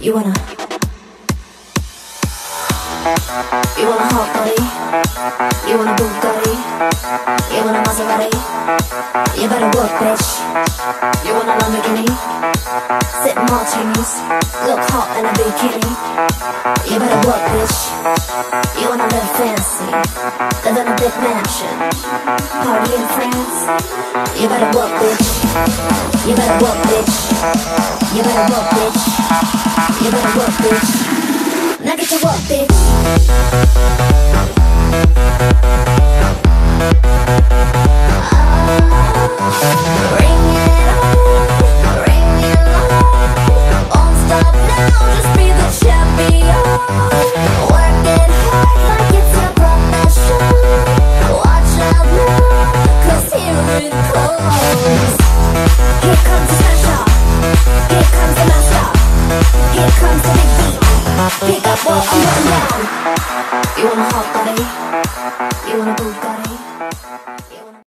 You want a hot body? You want a Bugatti? You want a Maserati? You better work, bitch. You want a Lamborghini? Sip martinis, look hot in a bikini. You better work, bitch. You wanna live fancy, live in a big mansion, party in France. You better work, bitch. You better work, bitch. You better work, bitch. You better work, bitch. Now get to work, bitch. Bring it on, won't stop now, just be the champion. Work it hard like it's your profession. Watch out now, 'cause here it comes. Here comes the smasher, here comes the master, here comes the big beat. Pick up what I'm putting down. You want a hot body? You want a Bugatti?